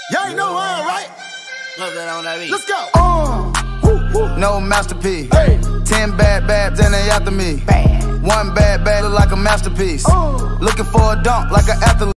Y'all ain't know why, right? Let's go. No masterpiece. Hey. 10 bad babs and they after me. One bad bad look like a masterpiece. Looking for a dunk like an athlete.